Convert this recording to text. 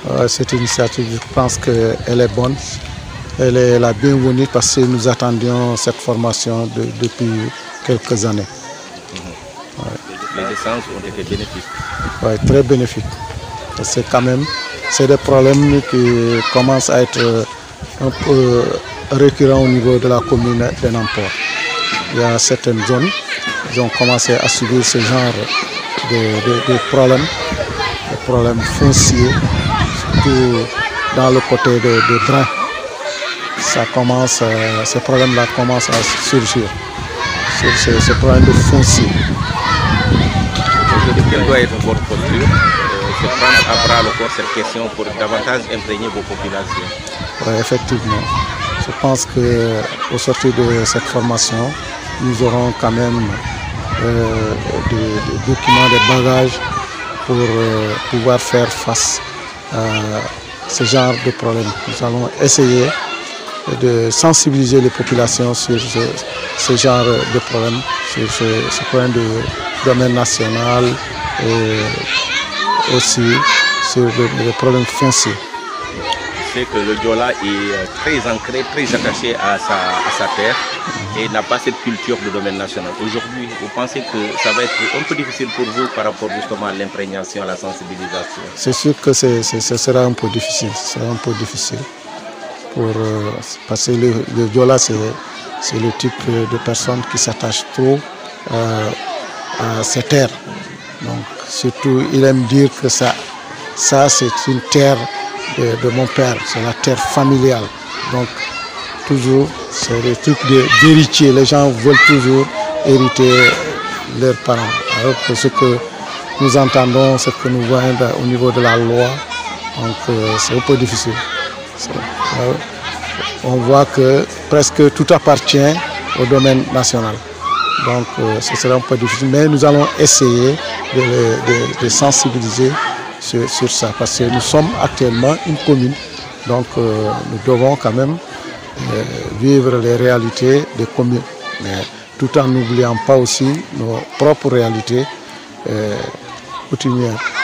Cette initiative, je pense qu'elle est bonne. Elle est la bienvenue parce que nous attendions cette formation depuis quelques années. Les échanges ont été bénéfiques. Oui, très bénéfiques. C'est quand même, c'est des problèmes qui commencent à être un peu récurrents au niveau de la commune de Namport. Il y a certaines zones qui ont commencé à subir ce genre de problèmes fonciers, surtout dans le côté des drains. Ces problèmes-là commencent à surgir, ce problème de foncier. Quelle doit être votre posture? C'est prendre à bras le corps cette question pour davantage imprégner vos populations. Oui, effectivement. Je pense qu'au sortir de cette formation, nous aurons quand même des documents, des bagages pour pouvoir faire face à ce genre de problème. Nous allons essayer de sensibiliser les populations sur ce genre de problème, sur ce problème de domaine national et aussi sur les problèmes fonciers. C'est que le Diola est très ancré, très attaché à sa terre et n'a pas cette culture de domaine national. Aujourd'hui, vous pensez que ça va être un peu difficile pour vous par rapport justement à l'imprégnation, à la sensibilisation? C'est sûr que ce sera un peu difficile. Parce que le Diola, c'est le type de personne qui s'attache trop à ses terres. Donc, surtout, il aime dire que ça c'est une terre de mon père, c'est la terre familiale. Donc, toujours, c'est le type d'héritier. Les gens veulent toujours hériter leurs parents. Alors que ce que nous entendons, ce que nous voyons au niveau de la loi, donc c'est un peu difficile. On voit que presque tout appartient au domaine national. Donc ce sera un peu difficile, mais nous allons essayer de sensibiliser sur ça, parce que nous sommes actuellement une commune, donc nous devons quand même vivre les réalités des communes, mais tout en n'oubliant pas aussi nos propres réalités coutumières.